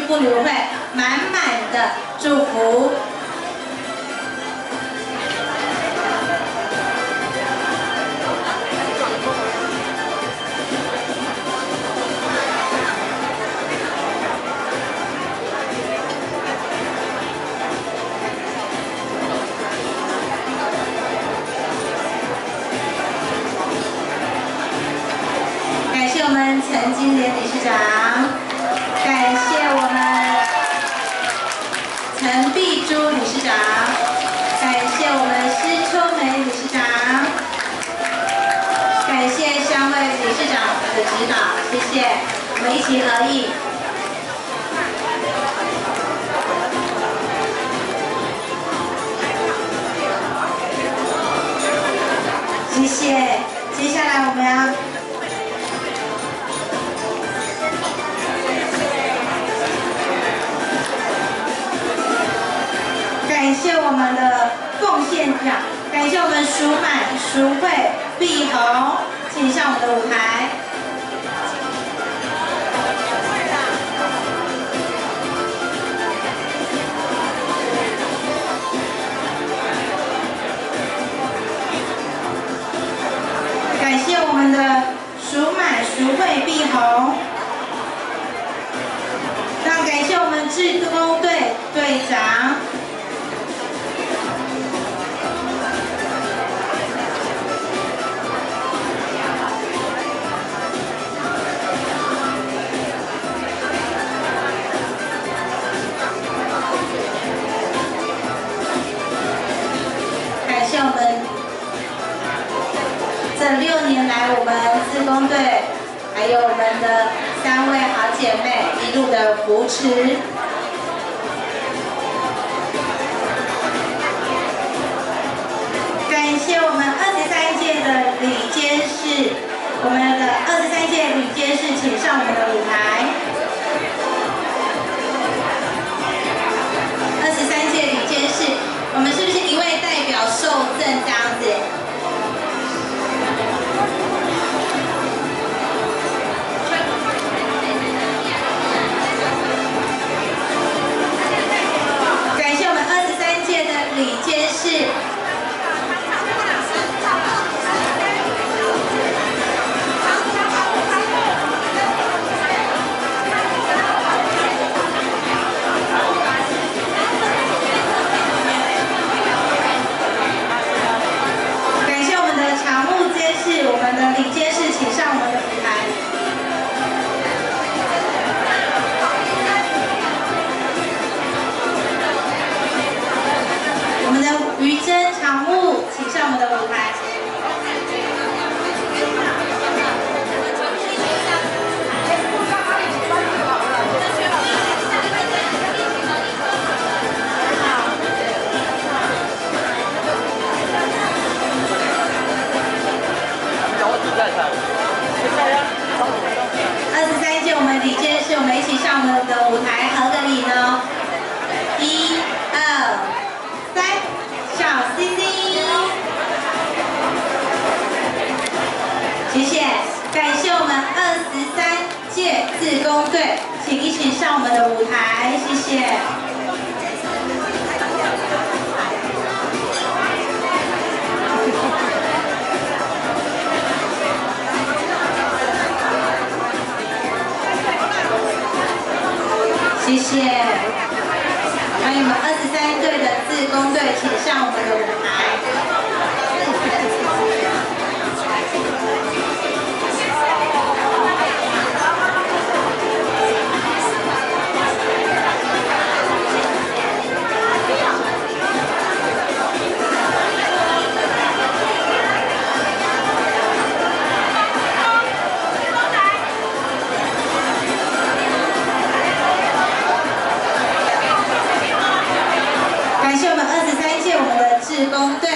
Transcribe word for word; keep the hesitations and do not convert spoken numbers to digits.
妇女会满满的祝福。 感谢我们陈金莲理事长，感谢我们陈碧珠理事长，感谢我们施秋梅理事长，感谢三位理事长的指导，谢谢，我们一起合影。谢谢，接下来我们要。 感谢我们的奉献奖，感谢我们淑满、淑慧、碧红，请上我们的舞台。感谢我们的淑满、淑慧、碧红。那感谢我们志工队队长。 感谢我们这六年来，我们志工队还有我们的三位好姐妹一路的扶持。感谢我们二十三届的理监事，我们的二十三届理监事，请上我们的舞台。二十三届理监事，我们是不是一位代表受赠这样子？感谢我们二十三届的理监事。于真常务，请上我们的舞台。二十三届我们理监事，我们一起上我们的舞台合个影哦。一、二、三。 小 C C， 谢谢，感谢我们二十三届志工队，请一起上我们的舞台，谢谢。谢谢。 欢迎我们二十三队的志工队，请上我们的舞台。感谢我们二十三届我们的志工队。